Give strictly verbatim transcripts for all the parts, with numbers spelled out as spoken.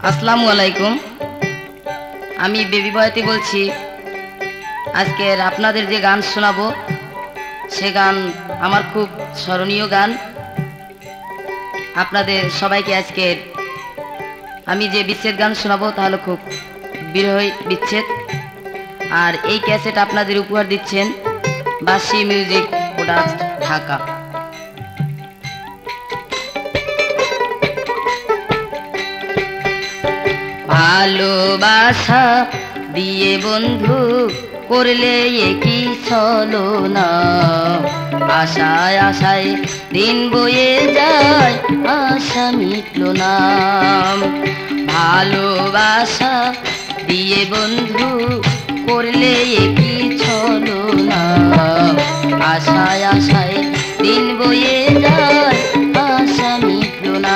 আসসালামু আলাইকুম। আমি বেবি বয়াতি বলছি। আজকের আপনাদের যে গান শোনাবো সে গান আমার খুব স্মরণীয় গান। আপনাদের সবাইকে আজকের আমি যে বিচ্ছেদ গান শোনাবো তাহলে খুব বিরহ বিচ্ছেদ। আর এই ক্যাসেট আপনাদের উপহার দিচ্ছেন বাসি মিউজিক প্রোডাক্ট, ঢাকা। ভালোবাসা দিয়ে বন্ধু করলে কি চলো না, আশায় আশায় দিন বয়ে যায়, আশা মিটলো না। ভালোবাসা দিয়ে বন্ধু করলে কি চলো না, আশায় আশায় দিন বয়ে যায়, আশা মিটলো না।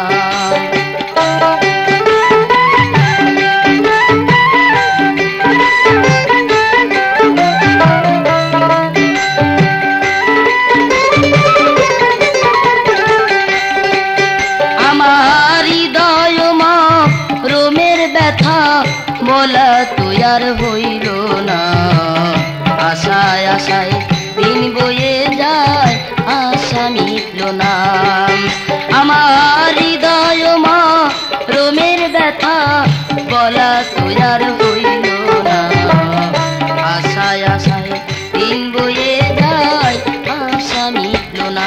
বলা তো আর হইল না, আশায় আশায় দিন বয়ে যায়, আশা মিটল না। আমার হৃদয় মা রোমের ব্যথা বলা তো আর হইল না, আশায় আশায় দিন বয়ে যায়, আশা মিটল না।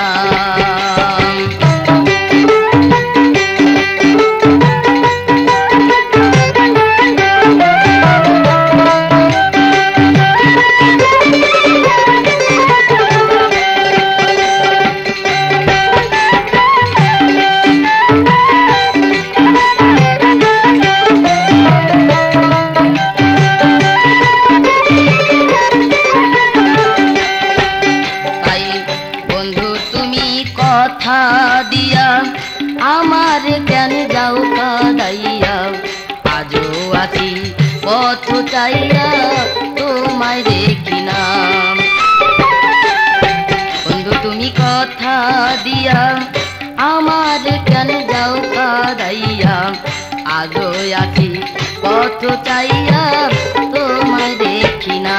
কথা দিয়া আমার কেন যাও কাদাইয়া, আজও আছি পথ চাইয়া তোমায় দেখি না। বন্ধু তুমি কথা দিয়া আমার কেন যাও কাদাইয়া, আজও আছি পথ চাইয়া তোমায় দেখি না।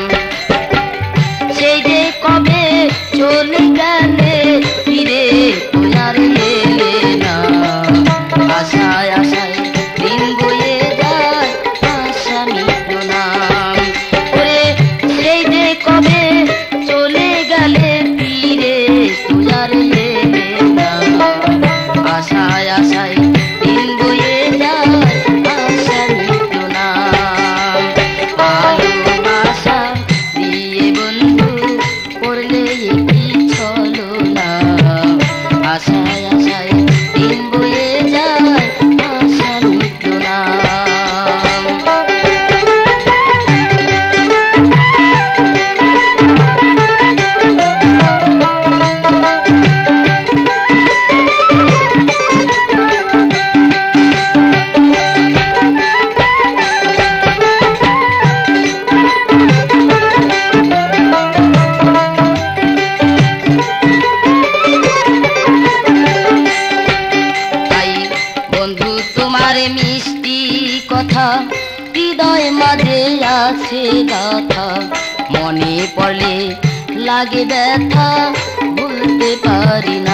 সেই যে কবে চলে গেলে ফিরে তোমার এলে না, আশায় আশায় দিন বয়ে যায়, আশা মিটল না। ওরে সেই যে কবে চলে গেলে ফিরে তোমার এলে না, আশায় আশায় দিন বয়ে যায়, আশা মিটল না। ভালোবাসা দিয়ে বন্ধু করলে কি চলো না, আশায় আশায় দিন বয়ে যায়, আশা মিটল না। তোমার মিষ্টি কথা হৃদয় মাঝে আছে গাথা, মনে পড়লে লাগে ব্যথা, ভুলতে পারি না।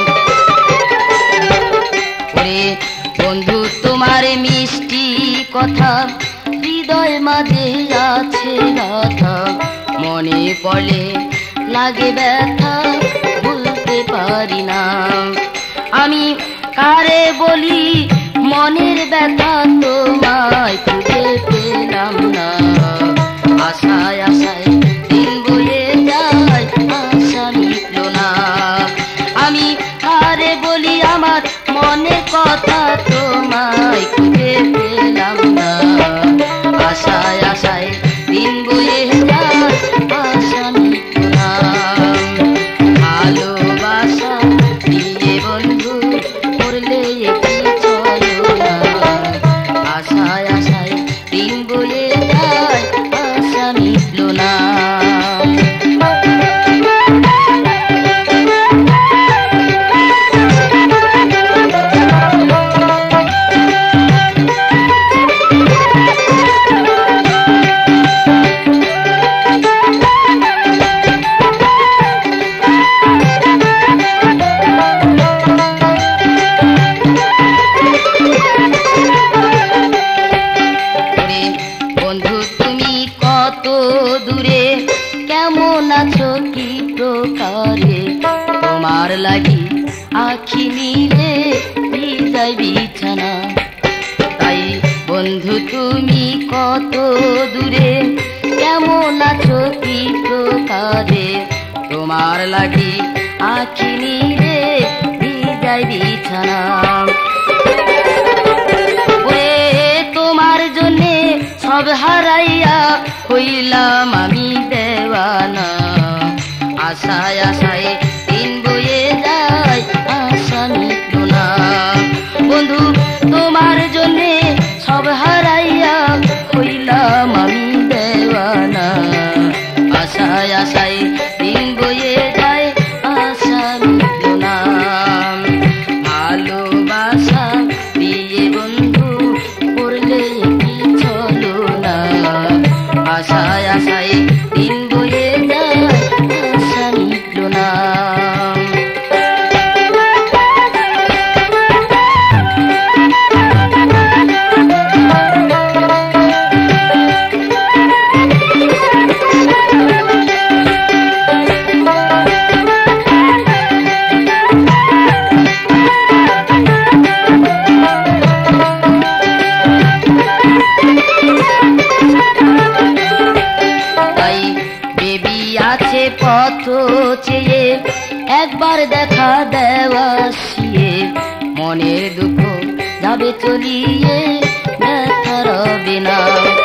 ওরে বন্ধু তোমার মিষ্টি কথা হৃদয় মাঝে আছে গাথা, মনে পড়লে লাগে ব্যথা, ভুলতে পারি না। আমি কারে বলি মনের ব্যথা তোমায় খুঁজে পেলাম না, আশায় আশায় দিন বয়ে যায়, আশা মিটল না। আমি কারে বলি আমার মনের কথা তোমায় খুঁজে পেলাম না, আশায় আশায় দিন বয়ে যায়, আশা মিটল না। ভালোবাসা দিয়ে বন্ধু করলে কি চলো না, আশায় নিলে ভিজাই বিছানা। তাই বন্ধু তুমি কত দূরে, কেমন আছো কি প্রকারে, তোমার লাগি আখি নিলে ভিজাই বিছানা। ওরে তোমার জন্যে সব হারাইয়া হইলাম আমি দেওয়ানা। আশায় আশায় দিন বয়ে যায়, আশা মিটল না। বন্ধু তোমার জন্যে সব হারাইয়া হইলাম আমি দেওয়ানা। আশায় আশায় দিন বয়ে যায়, আশা মিটল না। ভালোবাসা দিয়ে বন্ধু করলে কি চলো না। আশায় আশায় দিন বয়ে যায়, আশা মিটল না। পথ চেয়ে একবার দেখা দেওয়া শিয়ে, মনের দুঃখ যাবে চলিয়ে ব্যথা রবে না।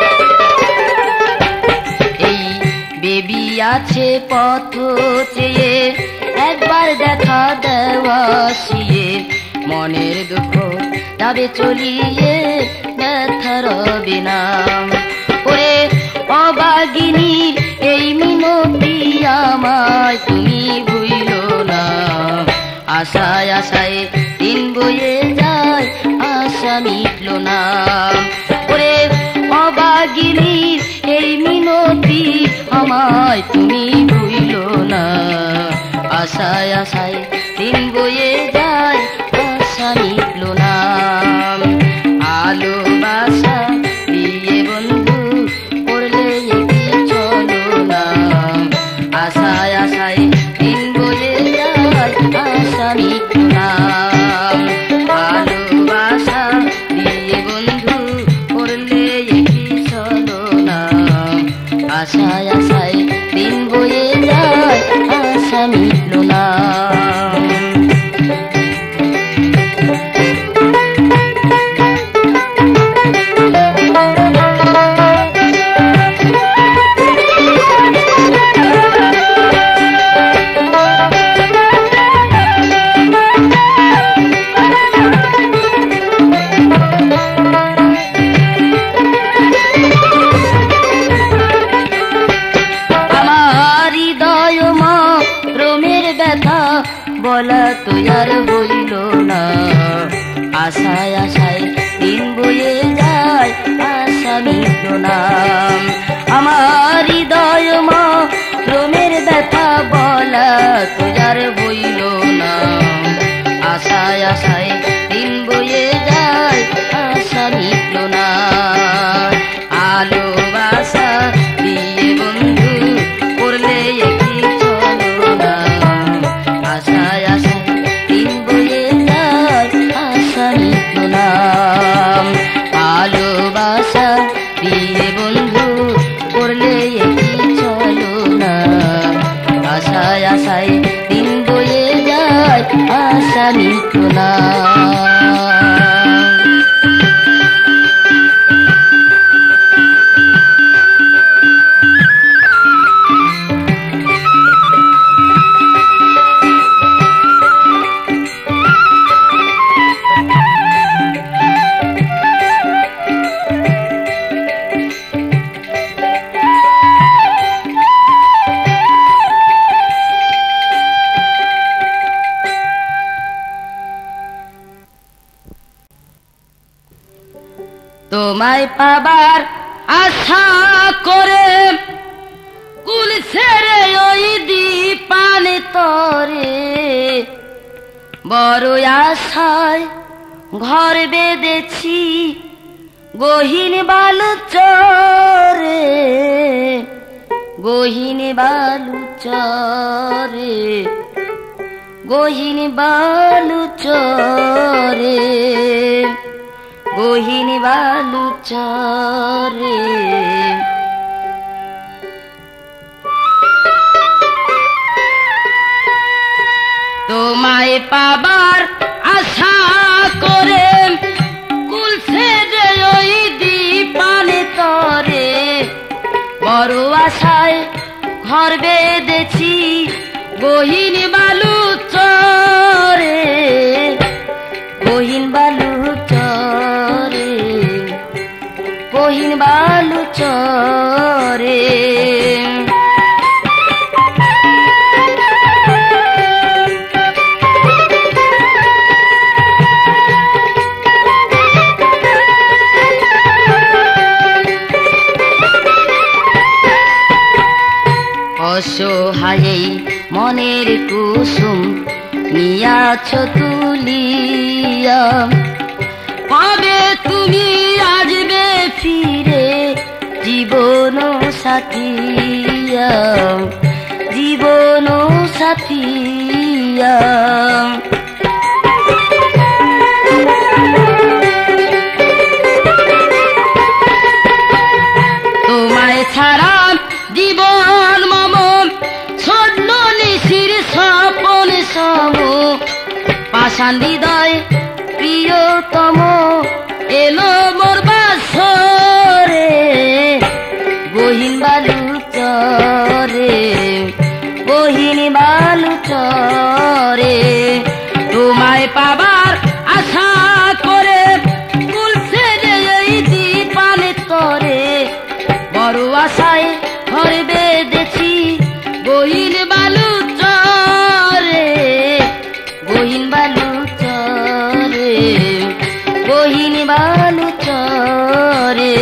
এই বেবি আছে পথ চেয়ে একবার দেখা দেওয়া শিয়ে, মনের দুঃখ যাবে চলিয়ে ব্যথা রবে না। ওরে অবাগিনী এই মিনতি আমায় তুমি ভুইল না। আশায় আশায় দিন বয়ে যায়, আশা মিটল না। ওরে অবাগিনী এই মিনতি আমায় তুমি ভুইল না। আশায় আশায় দিন বয়ে যায়, আশা মিটল না। ভালোবাসা দিয়ে বন্ধু করলে কি চলো না। আশায় আশায় দিন বয়ে যায়, আশা মিটল না। ভালোবাসা দিয়ে বন্ধু করলে কি চলো না। আশায় আশায় দিন বয়ে যায়, আশা মিটল না। বলা তো আর হইল না। আশায় আশায় দিন বয়ে যায়, আশা মিটল না। আমার হৃদয় মা রোমের ব্যথা বলা তো আর হইল না। আশায় আশায় দিন বয়ে যায়, আশা মিটল না। ভালোবাসা দিয়ে বন্ধু করলে কি চলো না। আশায় আশায় দিন বয়ে যায়, আশা মিটল না। ভালোবাসা দিয়ে বন্ধু করলে কি চলো না। আশায় আশায় দিন বয়ে যায়, আশা মিটল না। তোমায় পাবার আশা করে কুল ছেড়ে ওই দ্বীপানে তরে, বড় আশায় ঘর বেঁধেছি গহীন বালুচরে, গহীন বালুচরে। গহীন বালু চরে, গহীন বালু চরে। তোমায় পাবার আশা করে কুল ছেড়ে ওই দ্বীপানে তরে, বড় আশায় ঘর বেঁধেছি গহীন বালু চরে, গহীন বালু চরে, গহীন বালু চরে। অসহায় মনের কুসুম নিয়াছ তুলিয়া, কবে তুমি আসবে ফিরে জীবন সাথিয়া, জীবন সাথিয়া। তোমায় ছাড়া জীবন মম স্বর্ণ নিশির স্বপন সম, পাষাণ হৃদয় প্রিয়তম এলো মোর বাসরে, গহীন বালু চরে, গহীন বালু চরে। তোমায় পাবার আশা করে কুল ছেড়ে এই দ্বীপানে তরে, বড় আশায় ঘর বেঁধেছি গহীন বালু চরে, গহীন বালু চরে, গহীন বালু চরে।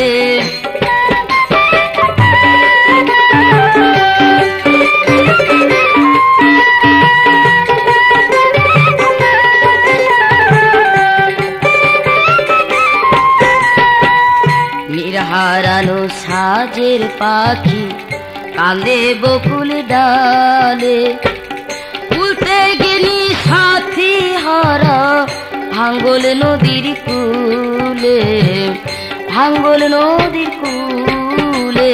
হারানো সাজের পাখি কান্দে বকুল ডালে, উল্টে গেলি সাথী হারা ভাঙ্গল নদীর কূলে, ভাঙ্গল নদীর কূলে।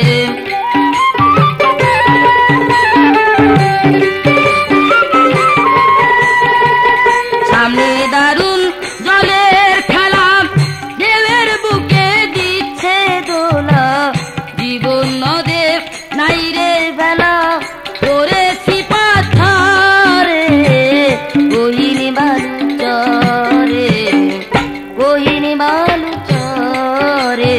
সামনে দারুণ জলের খেলা, ঢেউয়ের বুকে দিচ্ছে দোলা, জীবন নদে নাই রে বেলা করেছি পাথরে, গহীন বালু চরে, গহীন বালু চরে।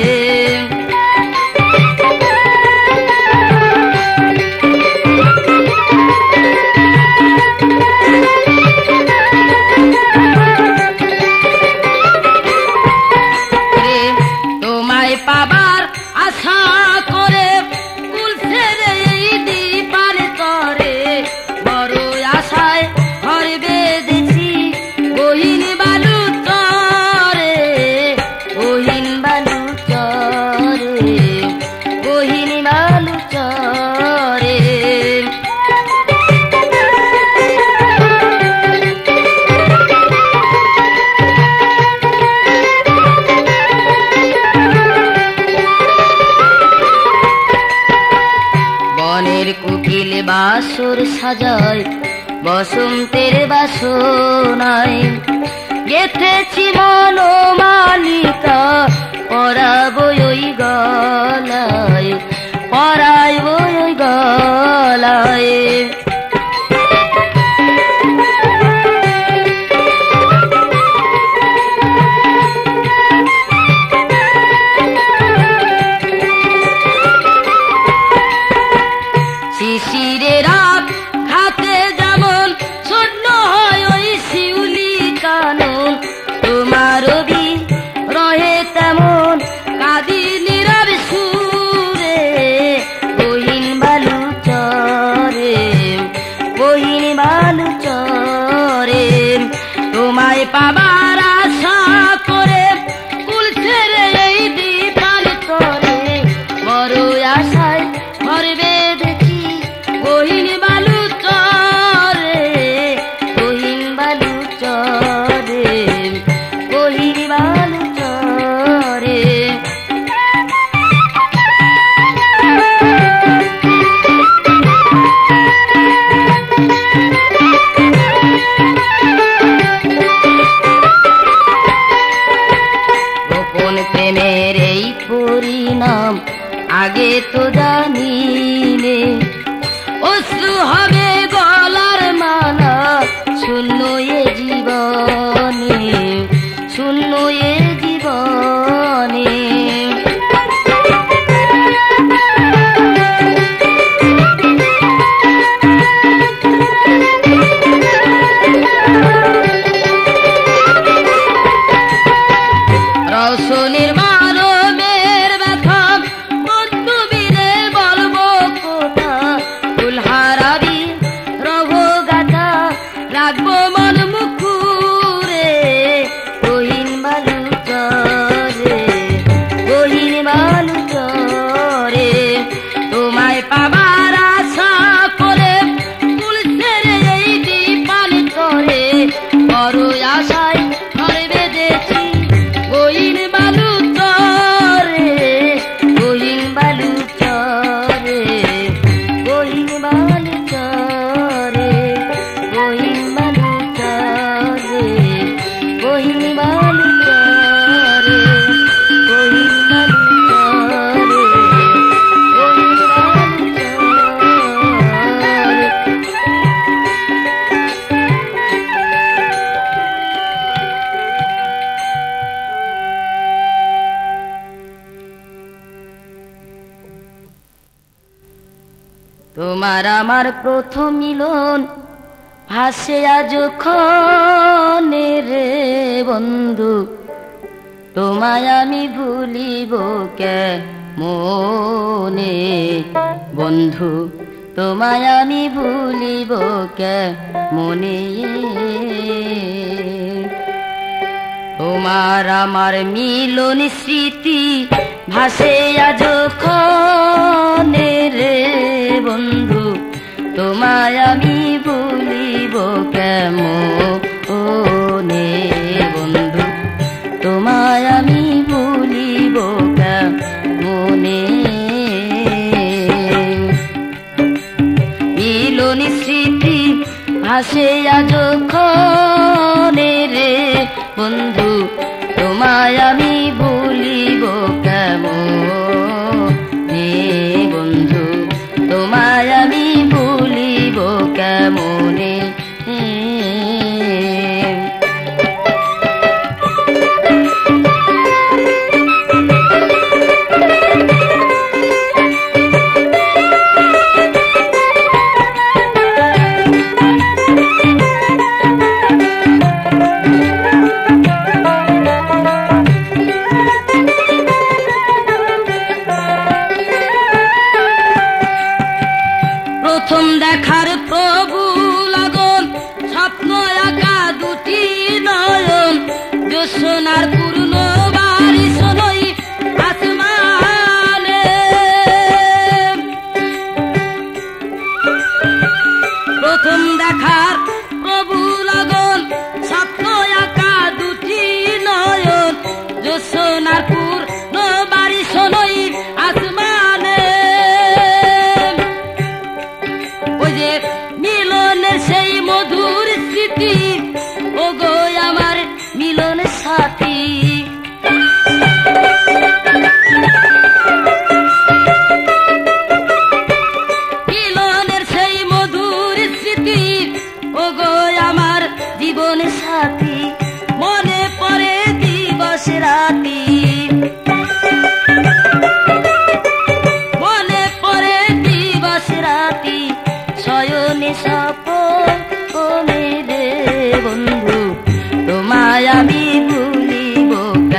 তোমায় পাবার আশা করে কুল ছেড়ে এই দ্বীপানে তরে, বড় আশায় ঘর বেঁধেছি গহীন বালু চরে, গহীন বালু চরে, গহীন বালু চরে। বনের কুকিল বাসর সাজায় বসন্তের বাসনায়, গেথেছি মনোমালিকা পরাবো ওই গলায়, পরাইবো ওই গলায়। শিশিরেরা হাতে যেমন স্বর্ণ হয় ওই শিউলি কানন, তোমার রবি রহে তেমন কাঁদি নীরব সুরে, গহীন বালু চরে, গহীন বালু চরে। তোমায় পাবার আশা করে কুল ছেড়ে এই দ্বীপানে তরে, বড় আশায় ঘর বেঁধেছি গহীন বালু চরে, তোমার আমার প্রথম মিলন ভাসে আজ ক্ষণে রে বন্ধু, তোমায় আমি ভুলিব কেমনে বন্ধু, তোমায় আমি ভুলিব কেমনে। তোমার আমার মিলন স্মৃতি ভাসে আজ ক্ষণে রে বন্ধু, তোমায় আমি ভুলিব কেমনে বন্ধু, তোমায় আমি ভুলিব কেমনে। মিলন স্মৃতি ভাসে আজ ক্ষণে রে বন্ধু, তোমায় আমি ভুলিব কেমনে বন্ধু, তোমায় আমি ভুলিব কেমনে। প্রথম দেখার প্রভু লগন, স্বপ্ন আঁকা দুটি নয়ন, জ্যোৎস্নার পূর্ণ বাড়ি শোনই আসমানে। প্রথম দেখার প্রভু লগন, স্বপ্ন আঁকা দুটি নয়ন, জ্যোৎস্নার পূর্ণ বাড়ি শোনই আসমানে। মিলনের সেই মধুর স্মৃতি, ও গো আমার মিলন সাথী। মিলনের সেই মধুর স্মৃতি, ও গো আমার জীবন সাথী। মনে পড়ে দিবস রাতি, মনে পড়ে দিবস রাতি, শয়নে স্বপনে রে বন্ধু, তোমায় আমি ভুলিব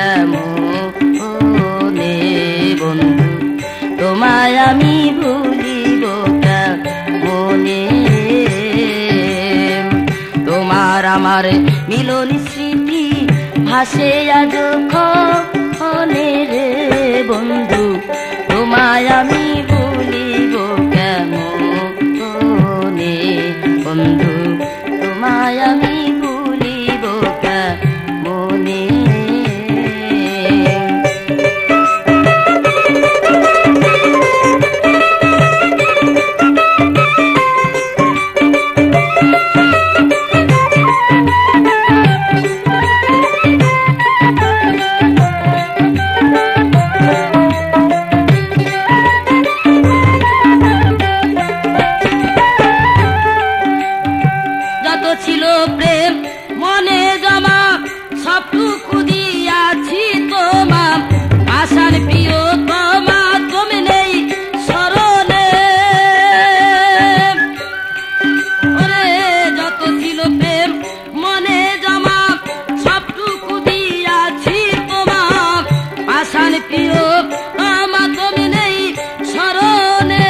কেমনে বন্ধু, তোমায় আমি ভুলিব কেমনে। তোমার আমার মিলন স্মৃতি ভাসে আজ ক্ষণে রে বন্ধু, তোমায় আমি ভুলিব কেমনে বন্ধু, তোমায় আমি ভুলিব কেমনে। ছিল প্রেম মনে জমা, সবটুকু দিয়াছি তোমা, আশার প্রিয় তোমা তুমি নেই স্মরণে। ওরে যত ছিল প্রেম মনে জমা, সবটুকু দিয়াছি তোমা, আশার প্রিয় তোমা তুমি নেই স্মরণে।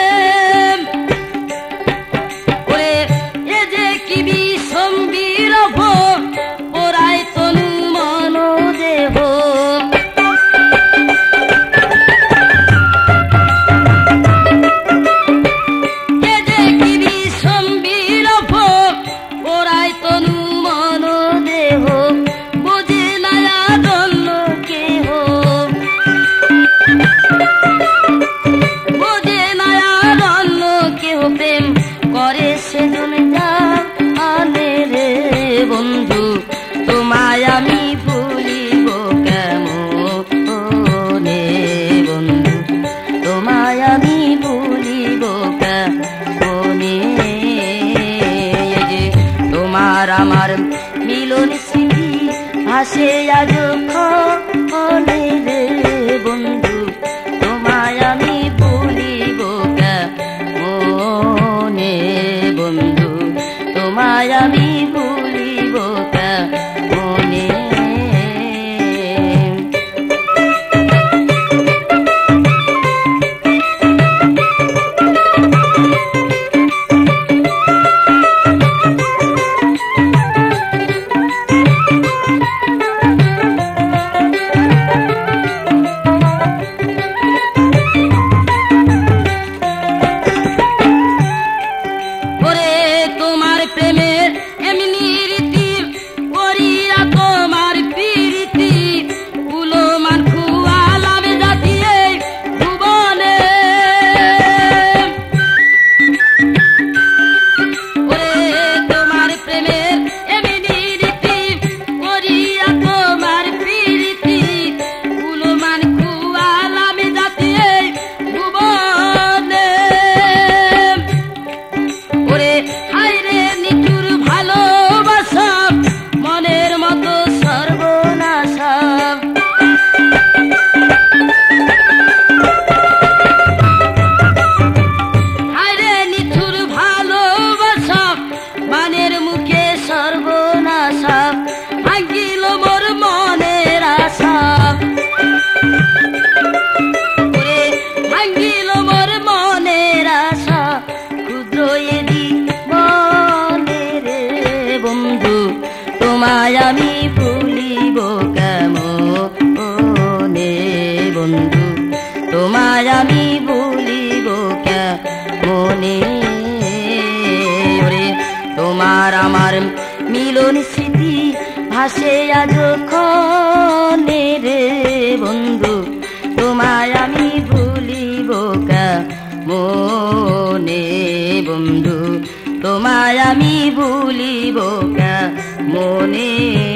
বন্ধু তোমায় আমি ভুলিব কেমনে বন্ধু, তোমায় আমি ভুলিব কেমনে। তোমার আমার মিলন স্মৃতি ভাসে আজ ক্ষণে রে বন্ধু, তোমায় আমি ভুলিব কেমনে। মিলন স্মৃতি ভাসে আজ ক্ষণে রে বন্ধু, তোমায় আমি ভুলিব কেমনে বন্ধু, তোমায় আমি ভুলিব কেমনে।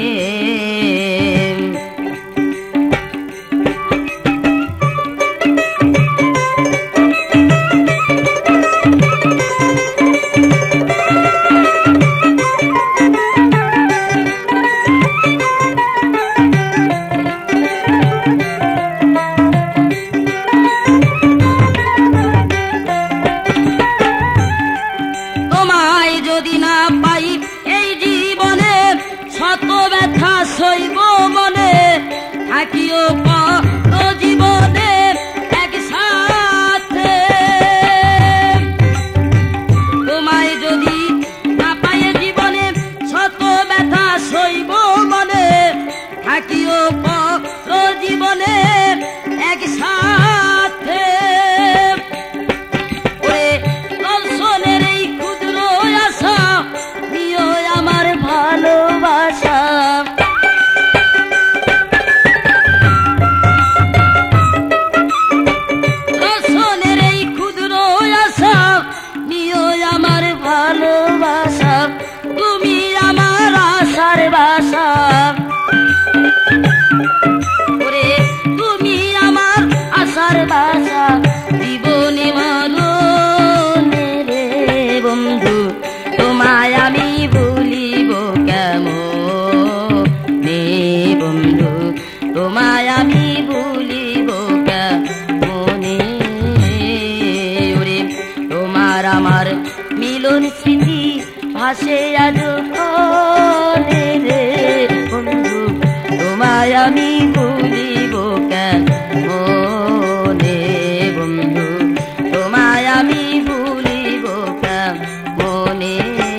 সইব মনে থাকিও কত জীবনে একসাথে, তোমায় যদি না পাই জীবনে শত ব্যথা সইব মনে থাকিও কত জীবনে একসাথে। ওরে দর্শনের এই ক্ষুদ্র আশা নিও আমার ভালোবাসা, তুমি আমার আশার বাসা, ওরে তুমি আমার আশার বাসা, জীবনে মরণে রে বন্ধু, তোমায় আমি ভুলিব কেমনে বন্ধু, তোমায় আমি ভুলিব কেমনে। ওরে তোমার আমার মিলন স্মৃতি ভাসে আজ ক্ষণে রে বন্ধু, তোমায় আমি ভুলিব কেমনে বন্ধু, তোমায় আমি ভুলিব কেমনে।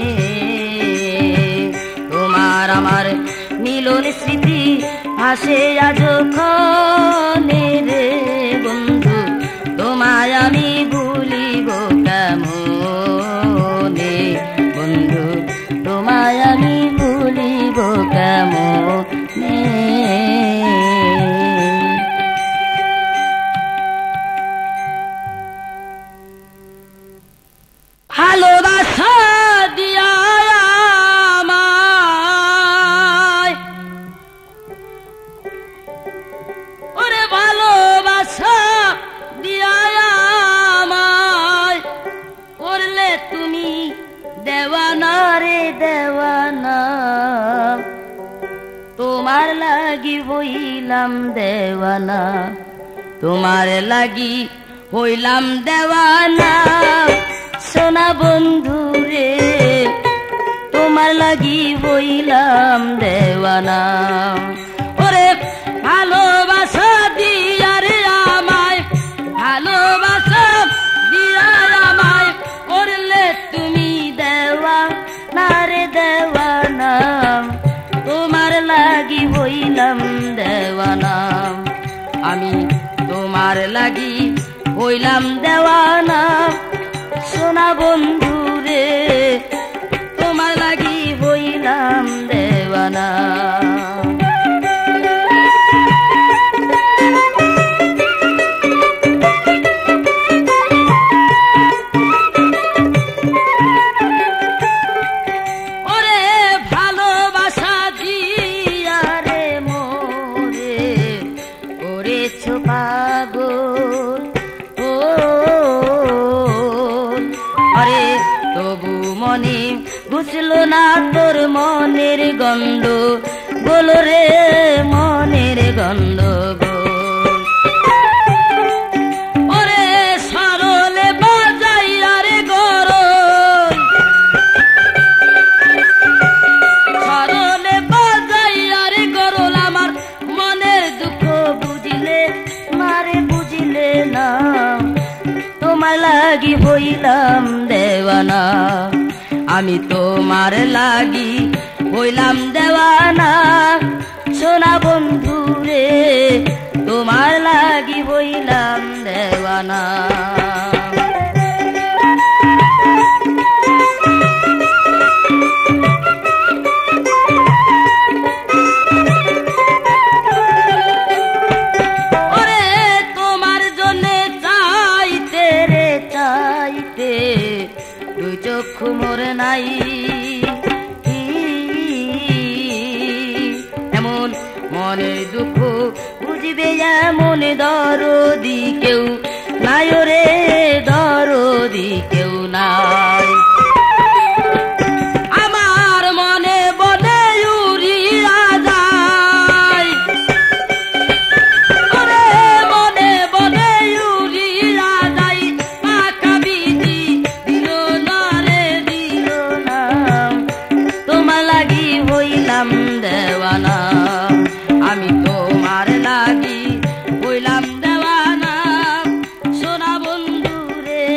তোমার আমার মিলন স্মৃতি ভাসে আজ ক্ষণে রে বন্ধু, তোমায় আমি ভুলিব কেমনে বন্ধু, তোমায় আমি ভুলিব কেমনে। ভালোবাসা দিয়া আমায়, ওরে ভালোবাসা দিয়া আমায় করলে তুমি দেওয়ানা রে দেওয়ানা, তোমার লাগি হইলাম দেওয়ানা, তোমার লাগি হইলাম দেওয়ানা সোনা বন্ধু রে, তোমার লাগি হইলাম দেওয়ানা। ওরে ভালোবাসা দিয়া রে আমায়, ভালোবাসা দিয়া আমায় করলে তুমি দেওয়ানা রে দেওয়ানা, তোমার লাগি হইলাম দেওয়ানা, আমি তোমার লাগি হইলাম দেওয়ানা সোনা বন্ধু রে, তোমার লাগি হইলাম দেওয়ানা। বুঝলো না তোর মনের গন্ধ গোল রে, মনের গন্ধ গোল। ওরে সরলে বাজাই আরে গরল, সরলে বাজাই আরে গরল, আমার মনের দুঃখ বুঝিলে মারে বুঝিলে না, তোমার লাগি হইলাম দেওয়ানা, আমি তোমার লাগি হইলাম দেওয়ানা সোনা বন্ধু রে, তোমার লাগি হইলাম দেওয়ানা। মনে দুঃখ বুঝবে এমন দরদি কেউ নাই রে, দরদি কেউ নাই। আমার মনে বলে উড়িয়া যায়, ওরে মনে বলে উড়িয়া যায়, পাকা বিধি দিল না রে, দিল না। তোমার লাগি হইলাম দেওয়ানা, আমি তোমার লাগি হইলাম দেওয়ানা। সোনা বন্ধু রে,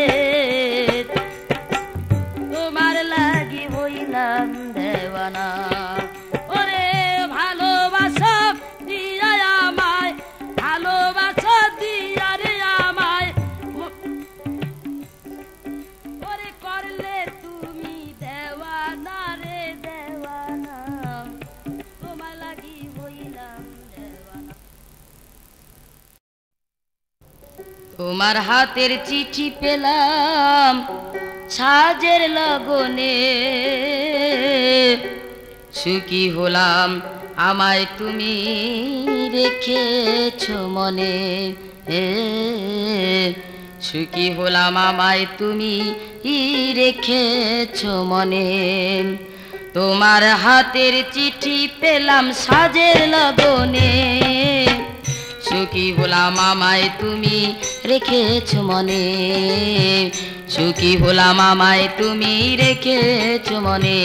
তোমার লাগি হইলাম দেওয়ানা। ওরে ভালোবাসা দিয়া আমায়, ভালোবাসা দিয়া রে আমায়, ওরে করলে তুমি দেওয়ানা রে, দেওয়ানা। তোমার লাগি হইলাম দেওয়ানা। তোমার হাতের চিঠি পেলাম সাজের লগনে, সুখী হলাম আমায় তুমি রেখেছ মনে, সুখী হলাম আমায় তুমি রেখেছ মনে। তোমার হাতের চিঠি পেলাম সাজের লগনে, সুখী হলাম আমায় তুমি রেখেছ মনে, সুখী হলাম আমায় তুমি রেখেছ মনে।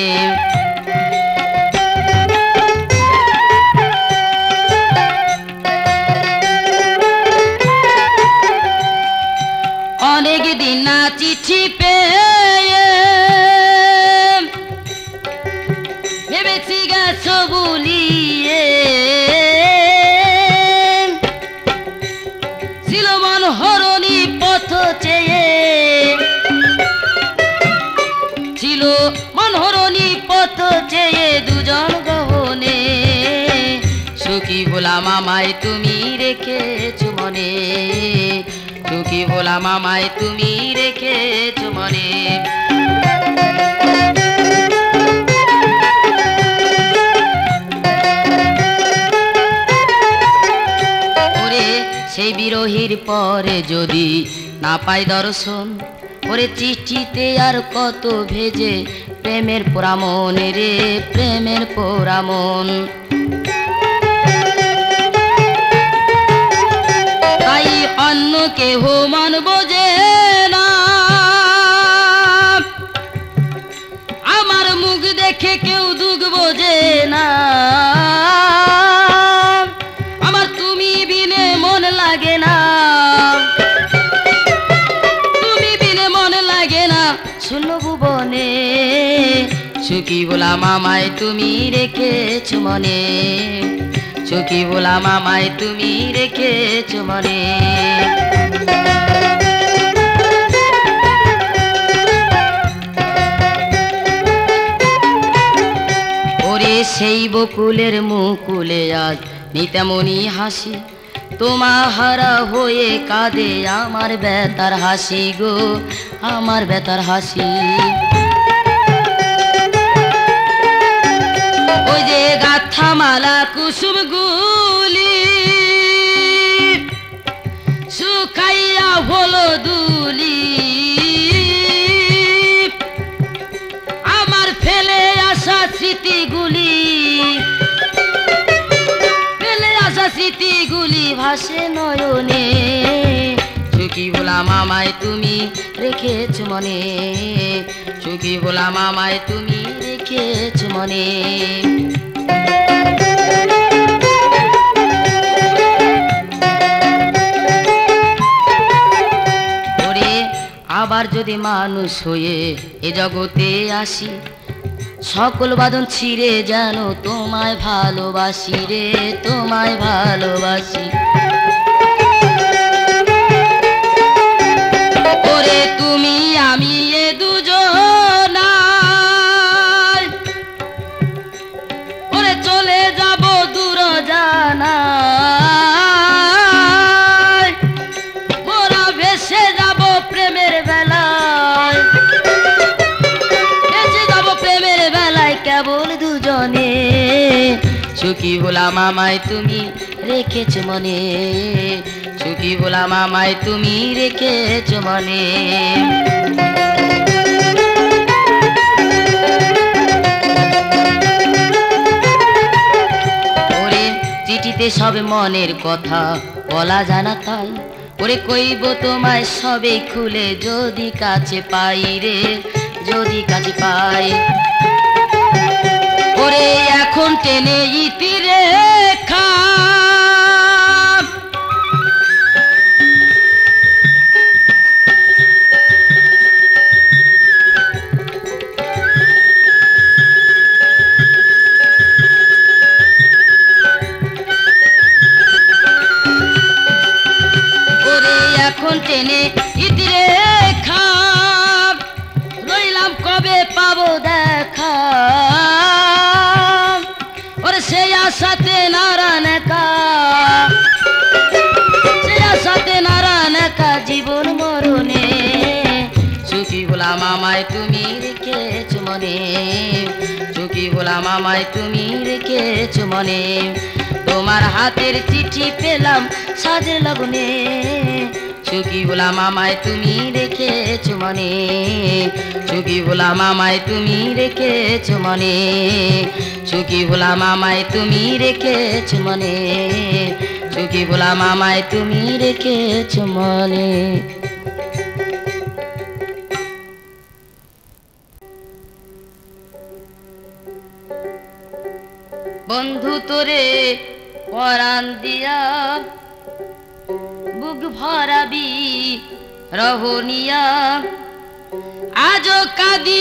অনেক দিন না চিঠি পেয়ে ভেবেছি গেছো বুলিয়ে, ছিল মন হরণী পথ চেয়ে, ছিল মন হরণী পথ চেয়ে দুজন গহনে, সুখী হলাম আমায় তুমি রেখেছ মনে, সুখী হলাম আমায় তুমি রেখেছ মনে। সেই বিরোহীর পরে যদি না পাই দর্শন, ওরে চিঠিতে আর কত ভেজে প্রেমের পোড়ামন রে, প্রেমের পোড়ামন। তাই অন্য কেহ মন বোঝে না, আমার মুখ দেখে কেউ দুঃখ বোঝে না, আমার তুমি বিনে মন লাগে না, তুমি বিনে মন লাগে না শূন্য ভুবনে, সুখী হলাম আমায় তুমি রেখেছ মনে, সুখী হলাম আমায় তুমি রেখেছ মনে। ওরে সেই বকুলের মুকুলে আজ নিতেমনি হাসি, তোমা হারা হয়ে কাঁদে আমার বেতার হাসি গো, আমার বেতার হাসি। ওই যে গাথা মালা কুসুম গুলি শুকাইয়া হলো দুলি, আমার ফেলে আসা স্মৃতিগুলি, ফেলে আসা স্মৃতিগুলি ভাসে নয়নে, সুখী হলাম আমায় তুমি রেখেছ মনে, সুখী হলাম আমায় তুমি রেখেছ মনে। ওরে আবার যদি মানুষ হয়ে এ জগতে আসি, সকল বাঁধন ছিঁড়ে যেন তোমায় ভালোবাসি রে, তোমায় ভালোবাসি। ওরে তুমি আমি এ দুজন, ওরে চলে যাব দূর জানা, মোরা ভেসে যাব প্রেমের বেলায়, ভেসে যাব প্রেমের বেলায় কেবল দুজনে, সুখী হলাম আমায় তুমি রেখেছ মনে, সুখী হলাম আমায় তুমি রেখেছ মনে। ওরে চিঠিতে সব মনের কথা বলা জানা তাই, ওরে কইব তোমায় সবে খুলে যদি কাছে পাই রে, যদি কাছে পাই। ওরে এখন টেনে ইতিরে খা, ওরে এখন টেনে ইতিরে খা, রইলাম কবে পাবো দেখা, ওরে সে আশাতে নারায়ণ একা, সে আশাতে নারায়ণ একা জীবন মরণে। সুখী হলাম আমায় তুমি রেখেছ মনে, সুখী হলাম আমায় তুমি রেখেছ মনে। তোমার হাতের চিঠি পেলাম সাজের লগনে, সুখী হলাম আমায় তুমি রেখেছ মনে, সুখী হলাম আমায় তুমি রেখেছ মনে, সুখী হলাম আমায় তুমি রেখেছ মনে, সুখী হলাম আমায় তুমি রেখেছ মনে। বন্ধু তোরে পরাণ দিয়া বুক ভরাবি রহনিয়া, আজো কাদি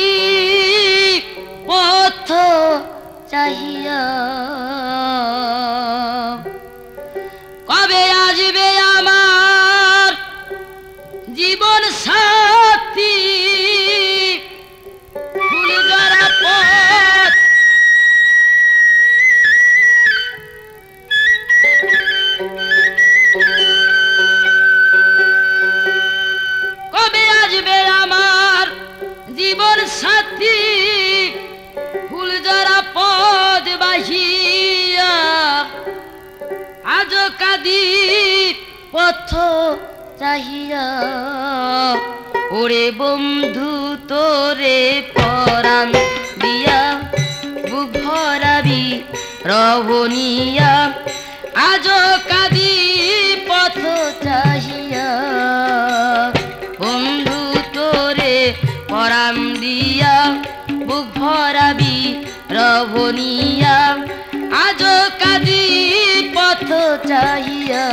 পথ চাহিয়া, কবে আসবে আমার জীবন সাথী ফুল ধরা পথ, কবে আসবে আমার জীবন সাথী ফুল জরা পদ বাহিয়া, আজ কাদি পথ চাহিয়া। ওরে বন্ধু তোরে পরাণ দিয়া বুক ভরাবি রহনিয়া, আজ কাদি পথ চাহিয়া। বন্ধু তোরে পরাণ দিয়া বুক ভরাবি রহনিয়া, আজ কাদি পথ চাহিয়া।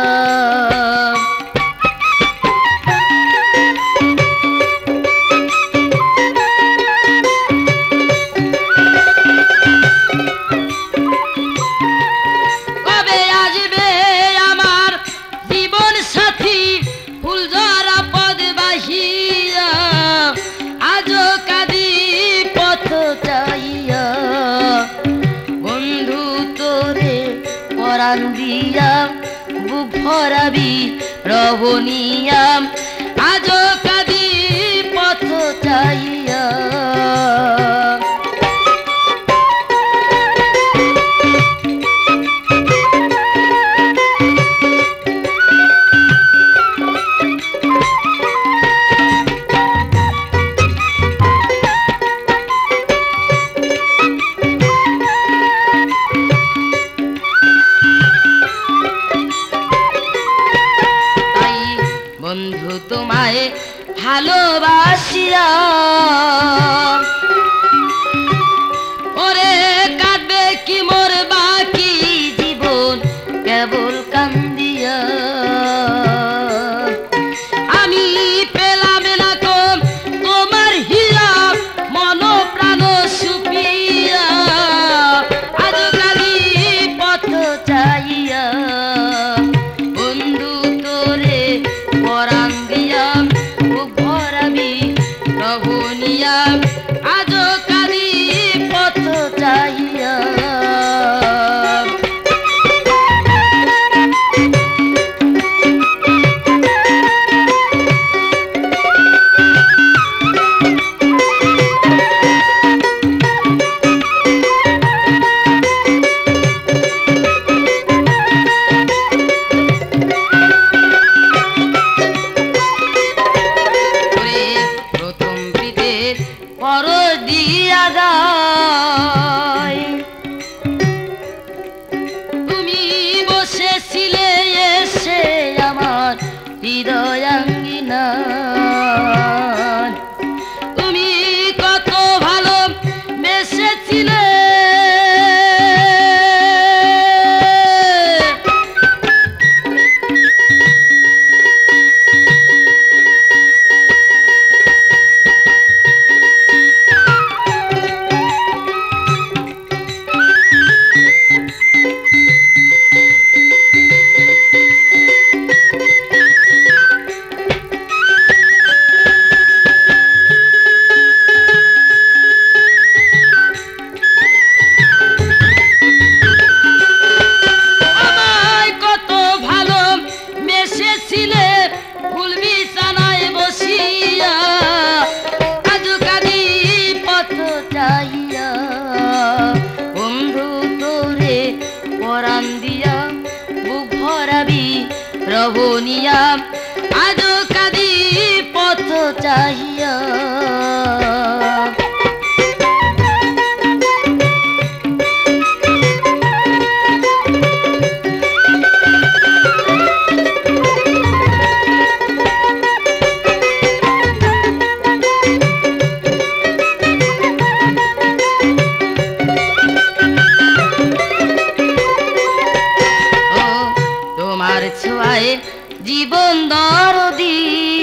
দিয়া বুক ভরাবি রহনিয়া, আজ কাদি পথ চাহিয়া। বন্ধু তোমায় ভালোবাসিয়া ওরে কাঁদবে কি মোর বাকি জীবন কেবল কান্দিয়া, আমি পেলাম না তো তোমার হিয়া মন প্রাণ সুপিয়া, আজ কালি পথ চাইয়া। বন্ধু তোরে পরাণ দিয়া বুক ভরাবি হৃদয়াঙ্গিনা তুমি কত ভালো বেসেছিলে রবনিয়া আজ কাদি পথ চাহিয়া তোমার ছোঁয়ায় জীবন দরদি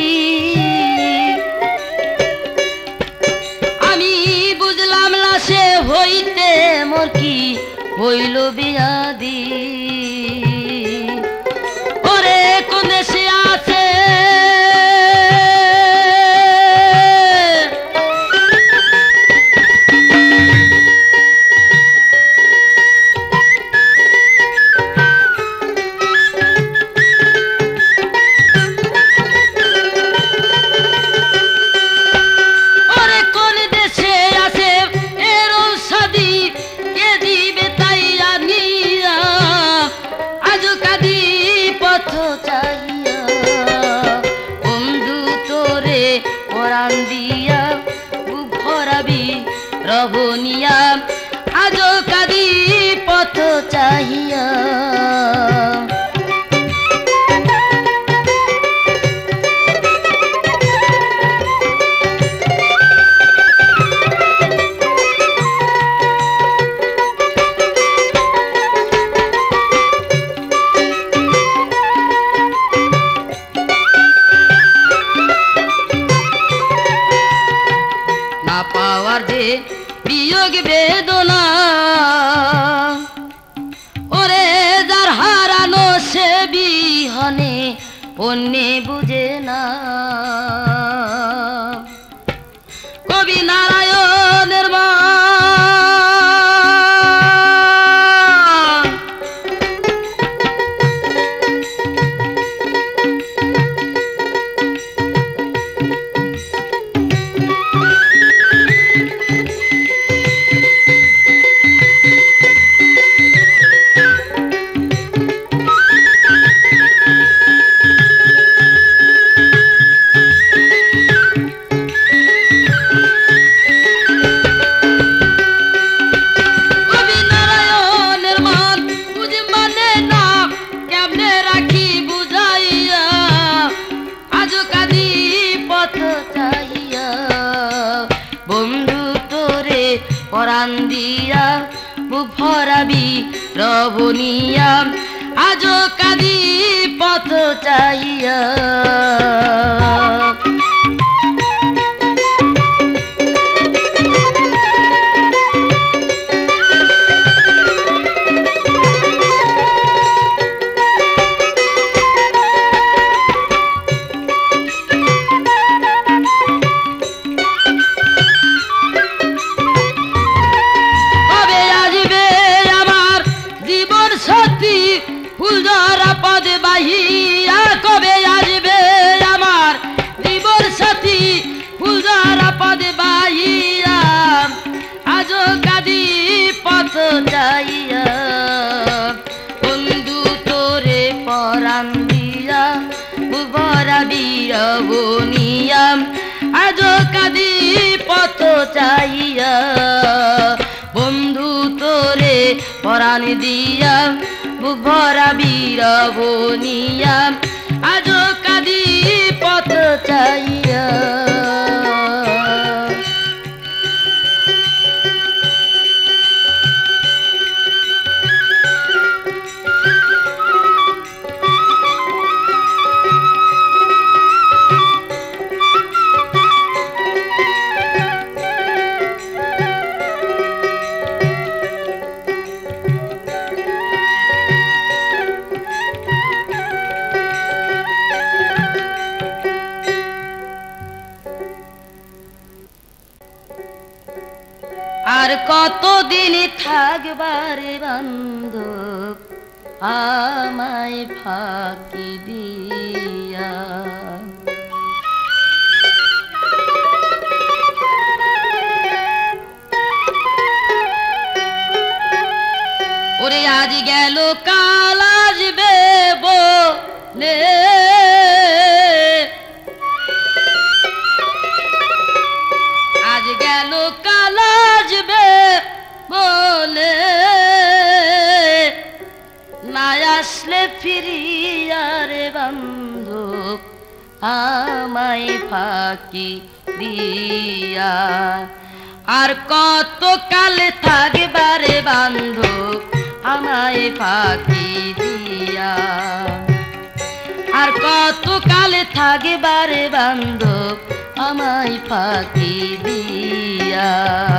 আমি বুঝলাম না সে হইতে মোর কি হইল বিয়াদি ওরে কোন দেশে আছে রবনিয়া আজ কাদি পথ চাহিয়া না পাওয়ার যে বিয়োগ বেদনা ওরে যার হারানো সে বিহনে অন্যে বুঝে না কবি নারায়ণের মা পরাণ দিয়া বুক ভরাবি রবনিয়া আজ কাদি পথ চাহিয়া বাহিয়া কবে আসবে আমার জীবন সাথী ফুলঝরা পদে বাহিয়া আজ কাদি পথ যাইয়া বন্ধু তোরে পরাণ দিয়া ভরাবি রবনিয়া আজ কাদি পথ চাহিয়া বন্ধু তোরে পরাণ দিয়া বুক ভরা বীরবনিয়া আজ কাদি চাইয়া আর কতদিন থাকবারে বান্ধব আমায় ফাঁকি দিয়া ওরে আজ গেল কাল আসবে বলে আজ গেল কাল আসবে বলে না আসলে ফিরিয়া রে বান্ধব আমায় ফাঁকি দিয়া আর কত কাল থাকবারে বান্ধব আমায় ফাঁকি দিয়া আর কত কাল থাকবারে বান্ধব আমায় ফাঁকি দিয়া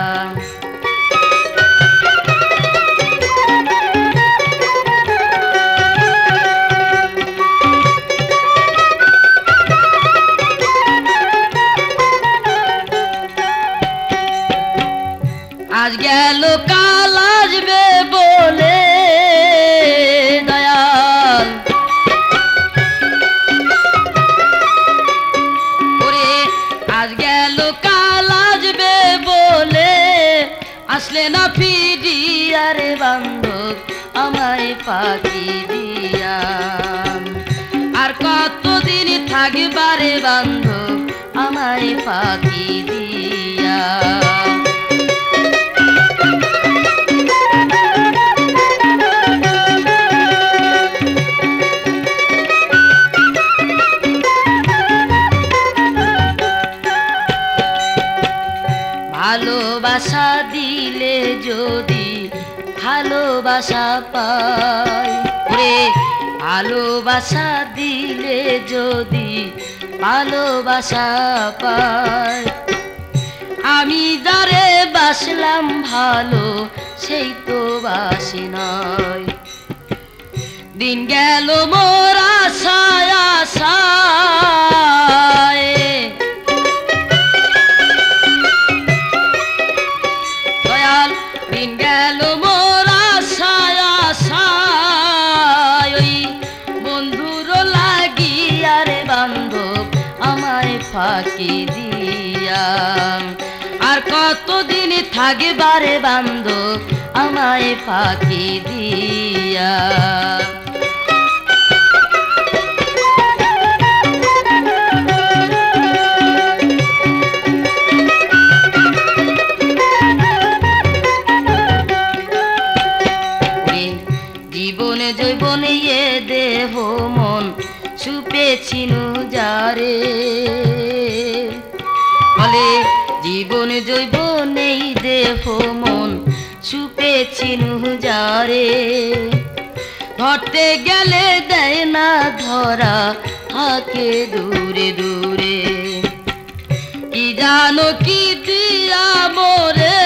আজ গেল কাল আসবে বলে দয়াল ওরে আজ গেল কাল আসবে বলে আসলে না ফিরিয়া রে বান্ধব আমায় ফাঁকি দিয়া আর কতদিন থাকবারে বান্ধব আমায় ফাঁকি দিয়া ভালোবাসা দিলে যদি ভালোবাসা পাই ওরে ভালোবাসা দিলে যদি ভালোবাসা পাই আমি যারে বাসলাম ভালো সেই তো বাসি নয় দিন গেল মোর আশায় আশায় দয়াল দিন গেল মোর আশায় আশায় ওই বন্ধুর লাগিয়া রে বান্ধব আমায় ফাঁকি দিয়া আর কতদিন থাকবারে বান্ধব আমায় ফাঁকি দিয়া জীবনে জৈবনে এ দেহ মন ছুপেছিনু যারে বলে জীবনে জৈবনে দেহ মন ছুপেছিনু যারে ধরতে গেলে দেয় না ধরা থাকে দূরে দূরে কি জানো কি দিয়া মোরে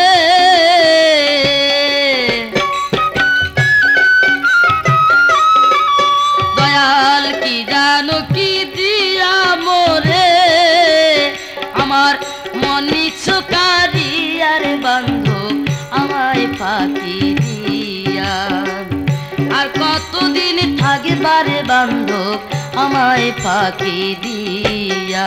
দয়াল কি জানো কি দিয়া মোরে আমার মন নিছকারিয়ার বান্ধব আমায় ফাঁকি দিয়া আর কতদিন থাকবারে বান্ধব আমায় ফাঁকি দিয়া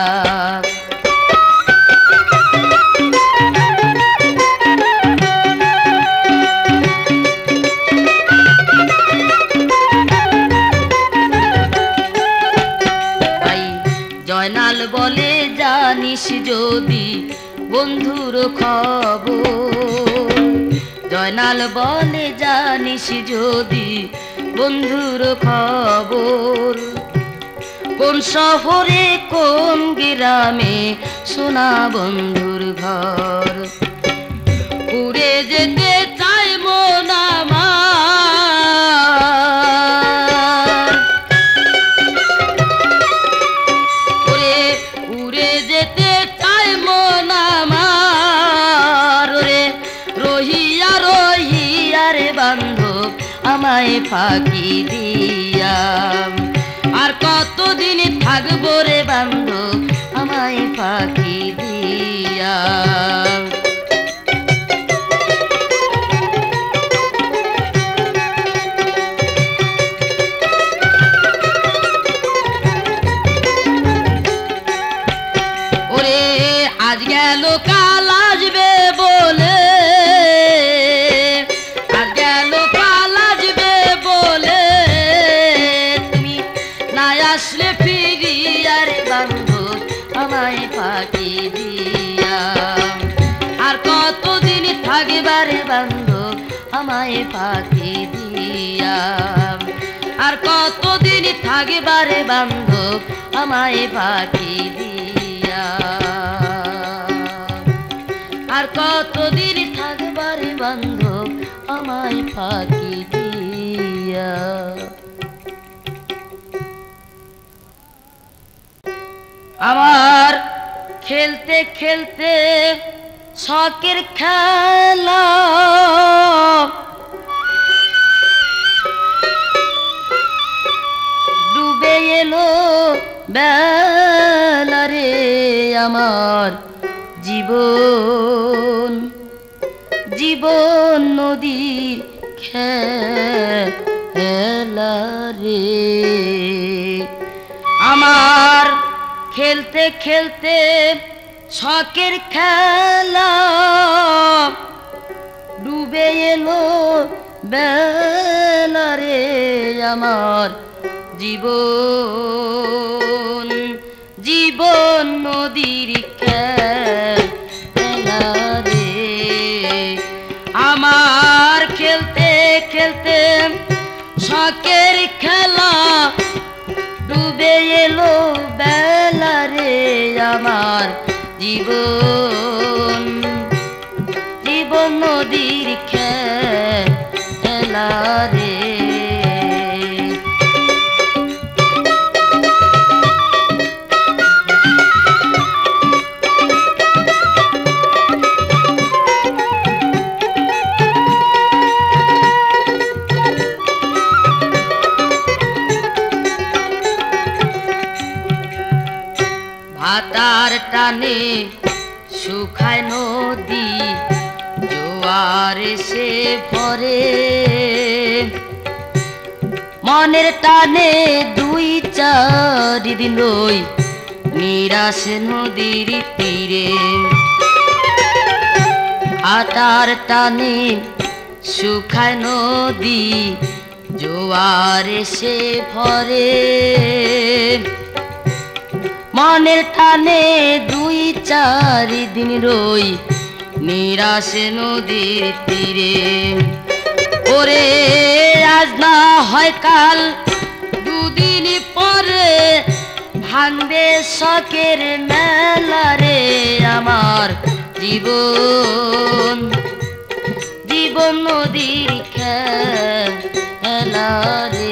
জয়নাল বলে জানিস যদি বন্ধুর খবর জয়নাল বলে জানিস যদি বন্ধুর খবর কোন শহরে কোন গ্রামে সোনা বন্ধুর ঘর উড়ে যেতে চাই মন আমার উড়ে উড়ে যেতে চাই মন আমার রে রহিয়া রহিয়া রে বান্ধব আমায় ফাঁকি দিয়া আর কতদিন থাকবো রে বান্ধব আমায় ফাঁকি দিয়া ওরে আজ গেল কাল আসবে বলে আজ গেল কাল আসবে বলে তুমি না আসলে ফিরিয়া রে বান্ধব আমায় ফাঁকি দিয়া আর কতদিন থাকবারে বান্ধব আমায় ফাঁকি দিয়া আর কতদিন থাকবারে বান্ধব আমায় ফাঁকি দিয়া আর কতদিন থাকবারে বান্ধব আমায় ফাঁকি দিয়া আমার খেলতে খেলতে শখের খেলা ডুবে এলো বেলা রে আমার জীবন জীবন নদীর খেলা রে আমার খেলতে খেলতে শখের খেলা ডুবে এলো বেলা রে আমার জীবন জীবন নদীর খেলা রে আমার খেলতে খেলতে শখের খেলা ডুবে এলো বেলা রে আমার জীবন জীবন নদীর খেলা রে ভাতার টানে শুকায় নদী জোয়ার এসে ভরে মনের টানে দুই চার দিন রই নিরাশ নদীর তীরে ভাতার টানে শুকায় নদী জোয়ার এসে ভরে মনের টানে দুই চার দিন রই নিরাশ নদীর তীরে ওরে আজ না হয় কাল দুদিন পরে ভাঙবে শখের মেলা রে আমার জীবন জীবন নদীর খেলা রে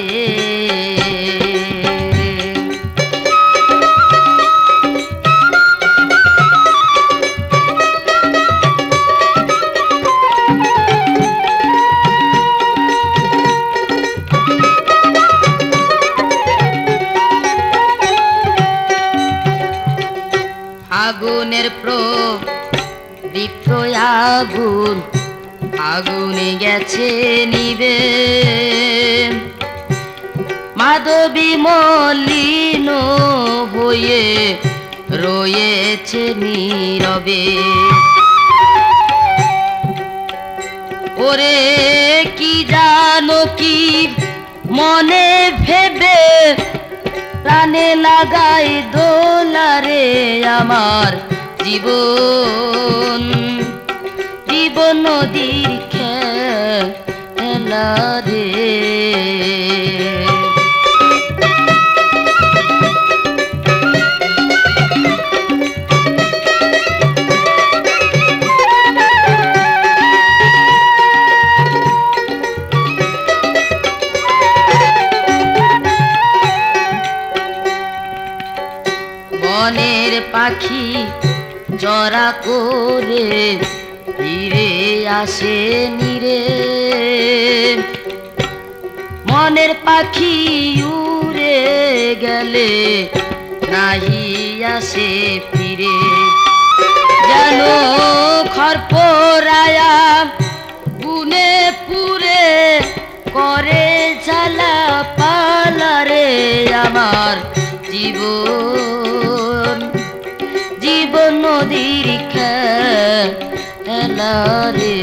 আগুনের প্রদীপ্ত আগুন আগুনে গেছে নিবে মাধবী মলিন হয়ে রয়েছে নীরবে ওরে কি জানো কি মনে ভেবে প্রাণে লাগাই দোলারে আমার জীবন জীবন নদীর খেলা রে পাখি জরা করে ফিরে আসে নিরে মনের পাখি উড়ে গেলে নাহি আসে ফিরে যেন খরপরায়া গুনে পুরে করে জ্বালা পালারে আমার জীবন জীবন নদীর খেলা রে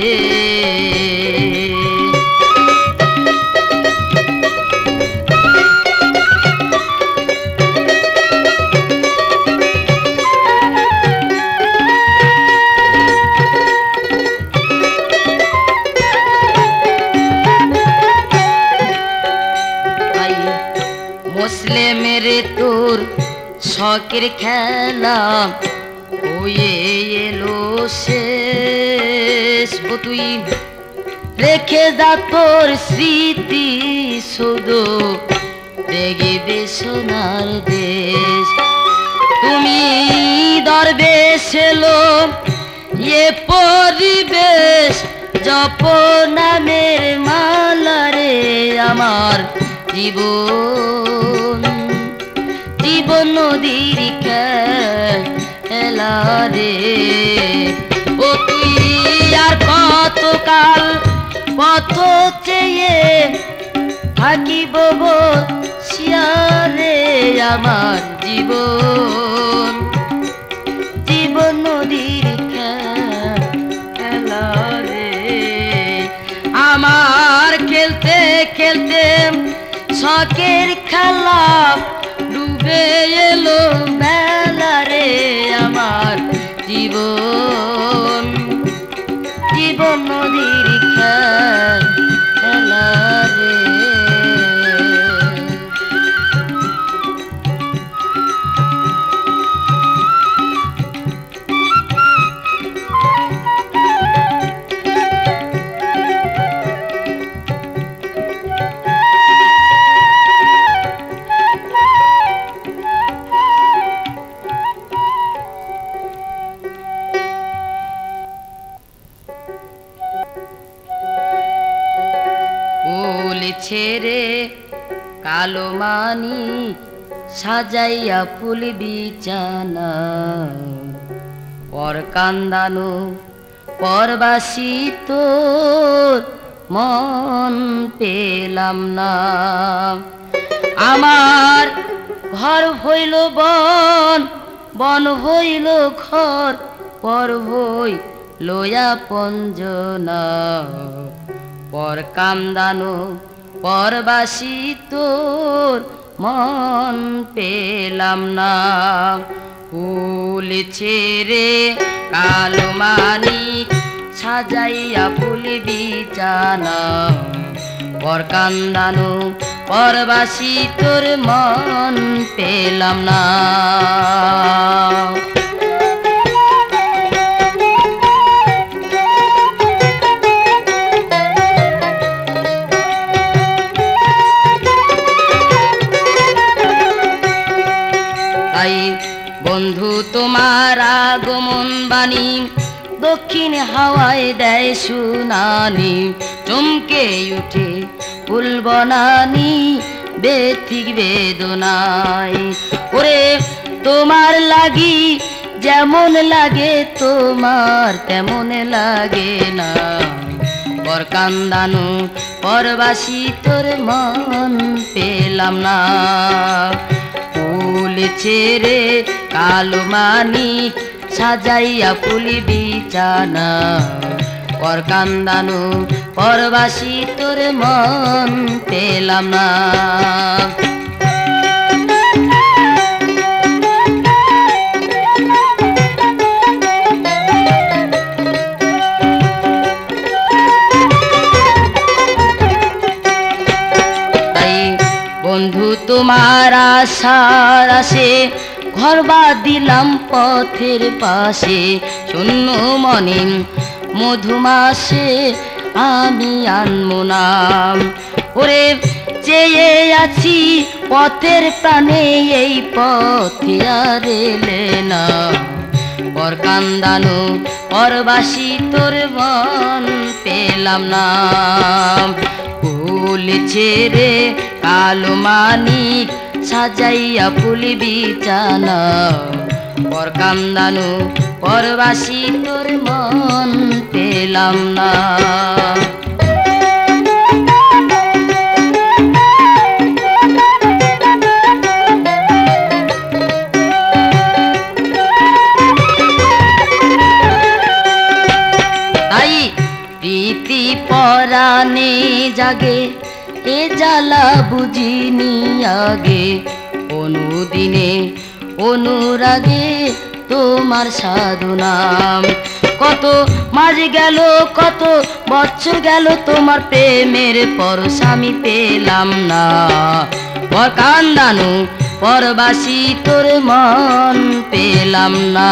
মসলে মেরে তোর শখের খেলা হয়ে এলো শেষ তুই রেখে যা তোর স্মৃতি শুধু দেখবে সোনার দেশ তুমি দরবেশ এলো এ পরিবেশ জপ নামের মালারে আমার জীবন জীবন নদীর খেলা রে ও তুই আর কতকাল পথ চেয়ে থাকিব শিয়ারে আমার জীবন জীবন নদীর খেলা রে আমার খেলতে খেলতে শখের খেলা ডুবে এলো বেলা রে আমার জীবন জীবন নদীর খেলা রে ছেড়ে কালো মানি সাজাইয়া ফুল বিছানা পর কান্দানো পরবাসী তোর মন পেলাম না আমার ঘর হইল বন বন হইল ঘর পর হই লয়া পঞ্জনা পর কান্দানো পরবাসী তোর মন পেলাম না ফুল ছেড়ে কালো মানিক সাজাইয়া ফুল বিছানা পর কান্দানো পরবাসী তোর মন পেলাম না বন্ধু তোমার আগমন বাণী দক্ষিণ হাওয়ায় দেয় শুনানি চমকে উঠে ফুল বনানি বেথিক বেদনায় ওরে তোমার লাগি যেমন লাগে তোমার তেমন লাগে না পর কান্দানো পরবাসী তোর মন পেলাম না ফুল ছেড়ে কালো মানিক সাজাইয়া ফুল বিছানা পর কান্দানো পরবাসী তোর মন পেলাম না বন্ধু তোমার আশার আসে ঘর বাদ দিলাম পথের পাশে শূন্য মনে মধুমাসে আমি আনমো নাম ওরে চেয়ে আছি পথের প্রাণে এই পথে আর এলে না, পর কান্দানো পরবাসী তোর মন পেলাম না। ফুল ছেড়ে কালো মানিক সাজাইয়া ফুল বিছানা, পর কান্দানো পরবাসী তোর মন পেলাম না। তাই প্রীতি পরাণে জাগে এ জ্বালা বুঝিনি আগে, অনুদিনে অনুরাগে তোমার সাধনাম। কত মাস গেল কত বছর গেল তোমার প্রেমের পরশ আমি পেলাম না, পর কান্দানো পরবাসী তোর মন পেলাম না।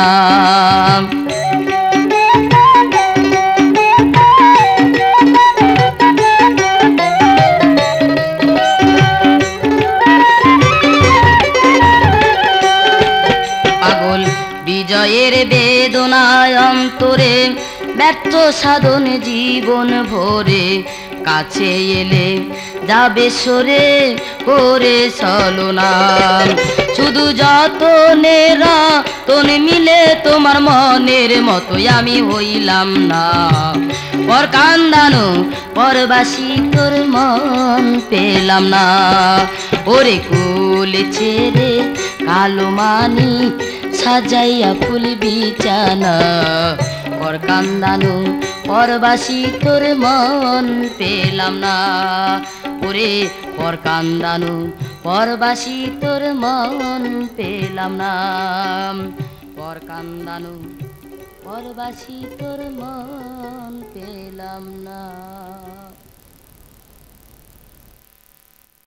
পাগল বিজয়ের বেদনায় অন্তরে ব্যর্থ সাধন জীবন ভরে, কাছে এলে যাবে সরে করে ছলনা। শুধু যতনেরা তনে মিলে তোমার মনের মতোই আমি হইলাম না, পর কান্দানো পরবাসী তোর মন পেলাম না। ওরে কুল ছেড়ে কালো মানি সাজাইয়া ফুল বিছানা, পর কান্দানো পরবাসী তোর মন পেলাম না। ওরে পর কান্দানো পরবাসী তোর মন পেলাম না, পর কান্দানো পরবাসী তোর মন পেলাম না।